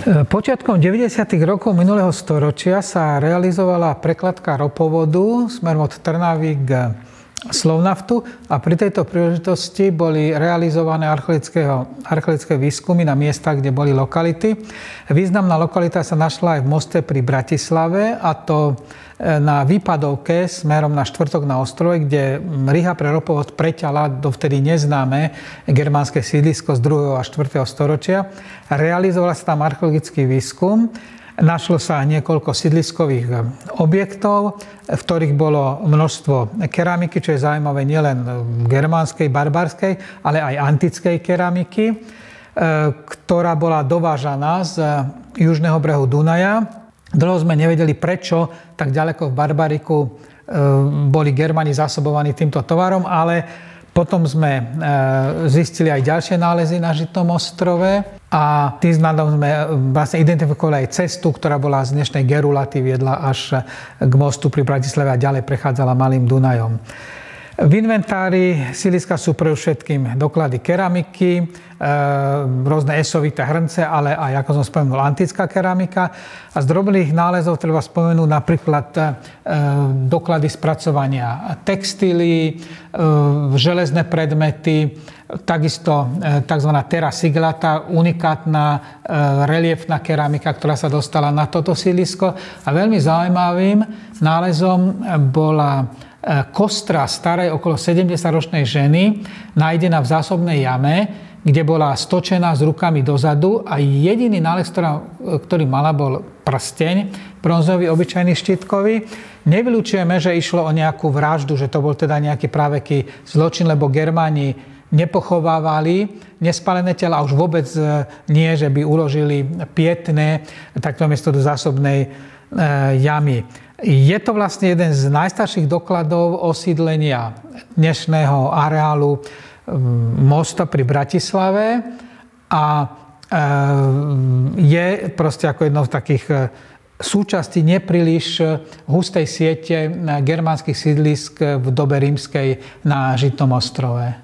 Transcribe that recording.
Počiatkom 90. rokov minulého storočia sa realizovala prekladka ropovodu smerom od Trnavy k Slovnaftu a pri tejto príležitosti boli realizované archeologické výskumy na miestach, kde boli lokality. Významná lokalita sa našla aj v Moste pri Bratislave, a to na výpadovke smerom na Štvrtok na ostrove, kde Riha pre ropovod preťala dovtedy neznáme germánske sídlisko z 2. a 4. storočia. Realizoval sa tam archeologický výskum. Našlo sa niekoľko sídliskových objektov, v ktorých bolo množstvo keramiky, čo je zaujímavé nielen germánskej, barbarskej, ale aj antickej keramiky, ktorá bola dovážaná z južného brehu Dunaja. Dlho sme nevedeli, prečo tak ďaleko v Barbariku boli Germani zásobovaní týmto tovarom, ale potom sme zistili aj ďalšie nálezy na Žitnom ostrove a tým znamenom sme vlastne identifikovali aj cestu, ktorá bola z dnešnej Gerulaty, viedla až k mostu pri Bratislave a ďalej prechádzala Malým Dunajom. V inventári sídliska sú predovšetkým doklady keramiky, rôzne esovité hrnce, ale aj, ako som spomenul, antická keramika. A z drobných nálezov treba spomenúť napríklad doklady spracovania textílií, železné predmety, takisto tzv. Terra siglata, unikátna reliefná keramika, ktorá sa dostala na toto sídlisko. A veľmi zaujímavým nálezom bola kostra starej okolo 70-ročnej ženy, nájdená v zásobnej jame, kde bola stočená s rukami dozadu a jediný nález, ktorý mala, bol prsteň, bronzový, obyčajný štítkový. Nevylučujeme, že išlo o nejakú vraždu, že to bol teda nejaký práveký zločin, lebo Germáni nepochovávali nespálené tela a už vôbec nie, že by uložili pietné takto miesto do zásobnej jamy. Je to vlastne jeden z najstarších dokladov osídlenia dnešného areálu mosta pri Bratislave a je proste ako jedno z takých súčastí nepríliš hustej siete germánskych sídlisk v dobe rímskej na Žitnom ostrove.